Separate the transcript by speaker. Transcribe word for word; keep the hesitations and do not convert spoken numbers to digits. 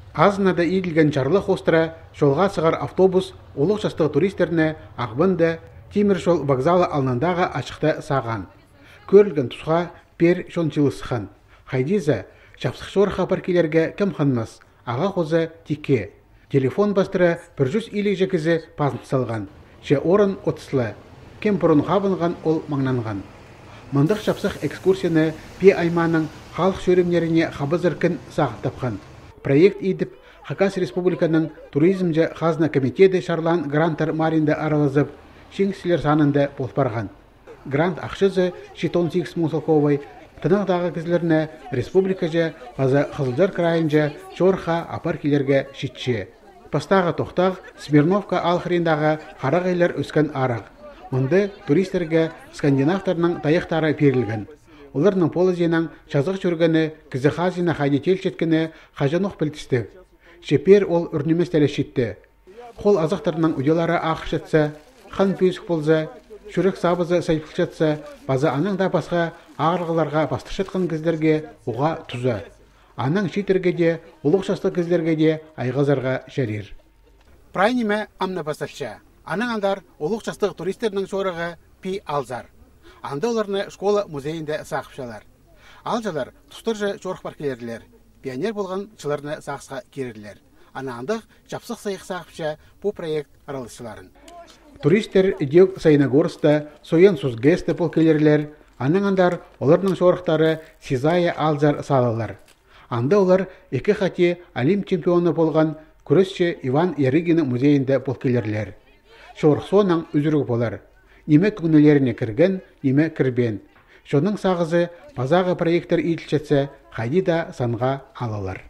Speaker 1: Азынада иділген жарлы хостыра жолға сығар автобус олық жастығы туристеріне ағбынды темір жол вокзалы алнандағы ашықта саған. Көрілген тұсға пер жончылысыған. Хайдиза, жапсықшор хабар келерге кім қанмас, аға қозы тике. Телефон бастыра бір жүз илік жекізі пазынт салған. Же орын отыслы. Кем бұрын қабынған ол маңнанған. Мұндық жапсық экскурсияны пе айманың халық шөрімлеріне қабызыркін сағыт тапқан. Проект едіп, Хакас Республиканың туризмже қазына комитеті шарлан гранттар маринді аралызып, шеңсілер санынды болпарған. Грант ақшызы жетон сегіз мың солковай, тынығдағы кізлеріне республика же, база Қызылжар крайынже, Чорха апар келерге шитше. Пастағы тоқтақ Смирновка алхырындағы қарағайлар өскен арақ. Мұнды туристерге скандинавтарның таяқтары перілген. Оларның полызенің жазық жүргені, кізі хазина хайдетел жеткені қажанық білтісті. Шепер ол үрнеместелі шетті. Қол азықтарының ұделары ақышытса, қан пүйісік болза, жүрек сабызы сайпылшатса, база аның да басқа ағырғыларға бастышатқан кіздерге оға тұза. Аның шетерге де, ұлық жасты кіздерге де айғазарға жарир. Прайниме амна бастырша. Аның андар ұлық жастық туристерінің сорығы пи алзар. Анда оларны школа музейінде сақыпшалар. Алжалар тұстыржы жорық паркелерлер. Пионер болған чыларны сақысқа керерлер. Ана андық жапсық сайық сақыпша бұл проект аралысыларын. Туристер деук Сайнагорста соян сузгесті полкелерлер. Аның андар оларның жорықтары Сизая алзар салалар. Анда олар екі қате Олимп чемпионы болған күресші Иван Ярыгин музейінде полкелерлер. Шорық соның үзірік болар. Неме күнілеріне кірген, неме кірбен. Шоның сағызы пазағы проекттер етілшетсе, қайди да санға алалар.